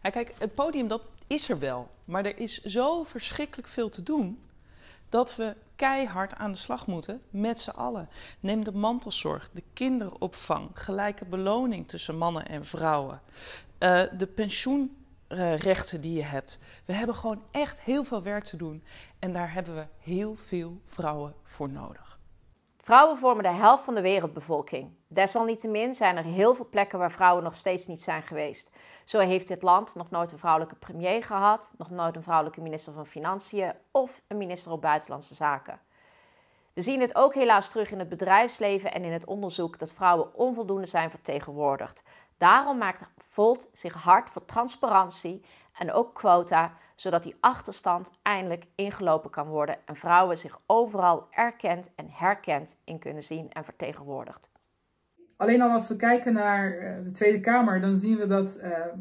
Ja, kijk, het podium dat is er wel. Maar er is zo verschrikkelijk veel te doen dat we keihard aan de slag moeten met z'n allen. Neem de mantelzorg, de kinderopvang, gelijke beloning tussen mannen en vrouwen. De pensioenrechten die je hebt. We hebben gewoon echt heel veel werk te doen. En daar hebben we heel veel vrouwen voor nodig. Vrouwen vormen de helft van de wereldbevolking. Desalniettemin zijn er heel veel plekken waar vrouwen nog steeds niet zijn geweest. Zo heeft dit land nog nooit een vrouwelijke premier gehad, nog nooit een vrouwelijke minister van Financiën of een minister op Buitenlandse Zaken. We zien het ook helaas terug in het bedrijfsleven en in het onderzoek dat vrouwen onvoldoende zijn vertegenwoordigd. Daarom maakt Volt zich hard voor transparantie en ook quota, zodat die achterstand eindelijk ingelopen kan worden en vrouwen zich overal erkend en herkend in kunnen zien en vertegenwoordigd. Alleen al als we kijken naar de Tweede Kamer, dan zien we dat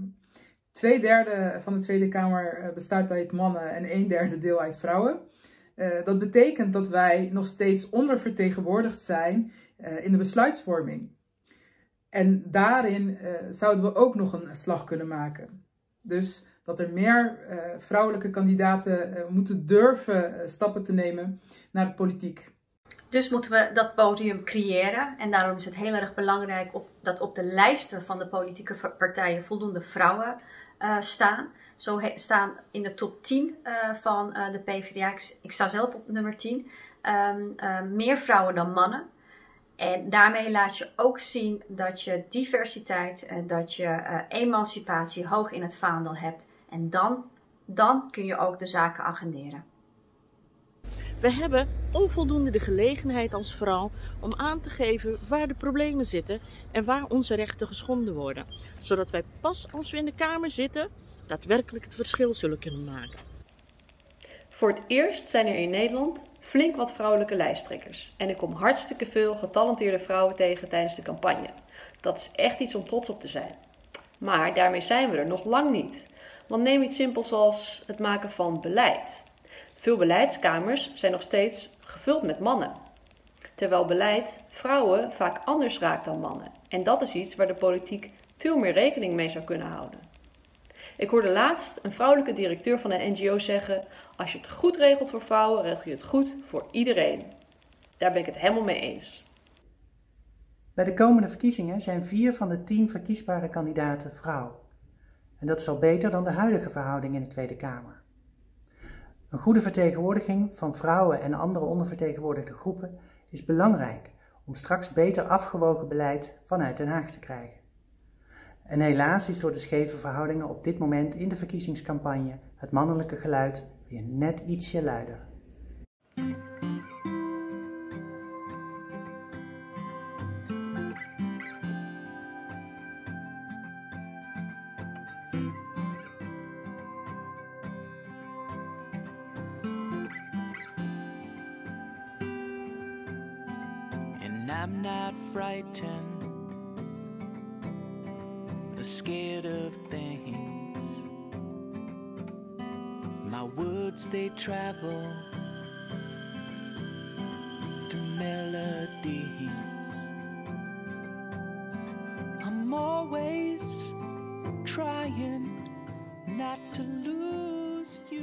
2/3 van de Tweede Kamer bestaat uit mannen en 1/3 deel uit vrouwen. Dat betekent dat wij nog steeds ondervertegenwoordigd zijn in de besluitvorming. En daarin zouden we ook nog een slag kunnen maken. Dus dat er meer vrouwelijke kandidaten moeten durven stappen te nemen naar de politiek. Dus moeten we dat podium creëren. En daarom is het heel erg belangrijk dat op de lijsten van de politieke partijen voldoende vrouwen staan. Zo staan in de top 10 van de PvdA, ik sta zelf op nummer 10, meer vrouwen dan mannen. En daarmee laat je ook zien dat je diversiteit, dat je emancipatie hoog in het vaandel hebt. En dan kun je ook de zaken agenderen. We hebben onvoldoende de gelegenheid als vrouw om aan te geven waar de problemen zitten en waar onze rechten geschonden worden. Zodat wij pas als we in de Kamer zitten, daadwerkelijk het verschil zullen kunnen maken. Voor het eerst zijn er in Nederland flink wat vrouwelijke lijsttrekkers. En ik kom hartstikke veel getalenteerde vrouwen tegen tijdens de campagne. Dat is echt iets om trots op te zijn. Maar daarmee zijn we er nog lang niet. Want neem iets simpels als het maken van beleid. Veel beleidskamers zijn nog steeds gevuld met mannen. Terwijl beleid vrouwen vaak anders raakt dan mannen. En dat is iets waar de politiek veel meer rekening mee zou kunnen houden. Ik hoorde laatst een vrouwelijke directeur van een NGO zeggen: als je het goed regelt voor vrouwen, regel je het goed voor iedereen. Daar ben ik het helemaal mee eens. Bij de komende verkiezingen zijn 4 van de 10 verkiesbare kandidaten vrouw. En dat is al beter dan de huidige verhouding in de Tweede Kamer. Een goede vertegenwoordiging van vrouwen en andere ondervertegenwoordigde groepen is belangrijk om straks beter afgewogen beleid vanuit Den Haag te krijgen. En helaas is door de scheve verhoudingen op dit moment in de verkiezingscampagne het mannelijke geluid weer net ietsje luider. And I'm not frightened, scared of things. My words, they travel through melodies. I'm always trying not to lose you.